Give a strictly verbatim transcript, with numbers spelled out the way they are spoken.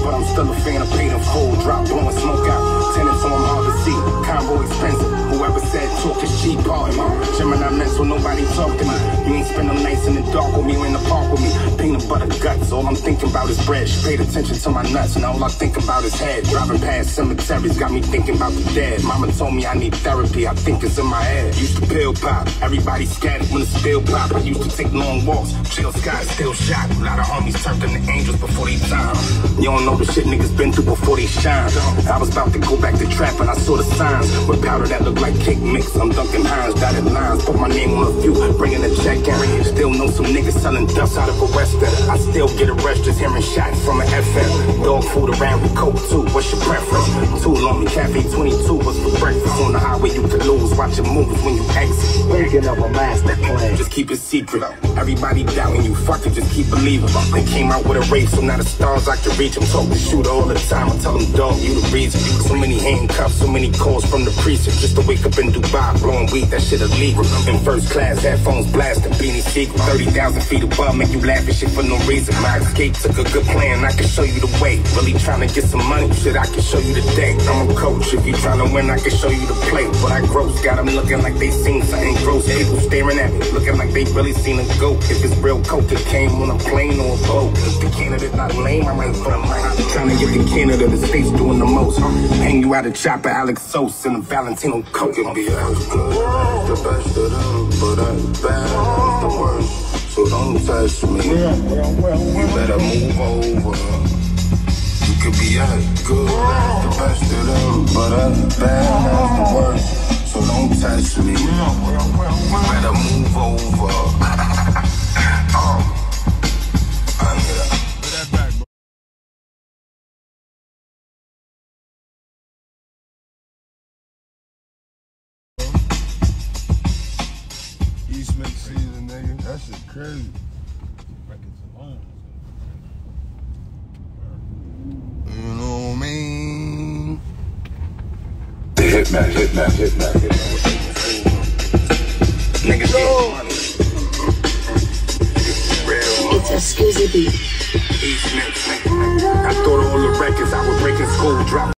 but I'm still a fan of paid in full. Drop blowing smoke out, tenants on hard to see. Combo expensive, whoever said talk is cheap, pardon me. Gemini mental, nobody talk to me. You ain't spend them nights in the dark with me or in the park with me. Peanut butter guts, all I'm thinking about is bread. She paid attention to my nuts, and all I think about is head. Driving past cemeteries got me thinking about the dead. Mama told me I need therapy, I think it's in my head. Used to pill pop, everybody scattered when the spill pop. I used to take long walks, chill skies still shot. A lot of homies turned into angels before they time. You don't know the shit niggas been through before they shine. I was about to go back to trap and I saw the signs with powder that looked like cake mix. I'm Duncan Hines, dotted lines, put my name on a few, bringing a check in. Still know some niggas selling dust out of a Western. I still get arrested hearing shots from an F M. Dog food around with coke too, what's your preference? Too long, Cafe twenty-two was for breakfast. On the highway you could lose, watching movies when you exit. Thinking of a master plan. Just keep it secret. Everybody doubting you, fuck it, just keep believing. They came out with a race, so now the stars I can reach. I'm talking to shooter all the time, I tell them dog, you the reason. So many handcuffs, so many calls from the precinct. Just to wake up in Dubai, blowing weed, that shit illegal. In first class, headphones blasting, beanie secret. thirty thousand feet above, make you laugh and shit for no reason. My escape took a good plan, I can show you the way. Really trying to get some money, shit, I can show you the day. I'm a coach, if you trying to win, I can show you the play. But I gross, got them looking like they seen something gross. People staring at me, looking like they really seen a goat. If it's real coke, it came on a plane or a boat. If the candidate not lame, I might put him right. Trying to get the candidate, the state's doing the most. Hang you out of chopper, Alex Sos, and a Valentino coke. It be as good as the best of them, but as bad as the worst. So don't touch me, you better move over. You could be as good as the best of them, but as bad as the worst. So don't touch me, you better move over. um, I'm here. East Make season, nigga. That shit crazy. You know what I mean? The Hitman, Hitman, Hitman, Hitman. Niggas get money. It's a Scusi beat. East Mix, nigga. I thought all the records I was breaking school drop.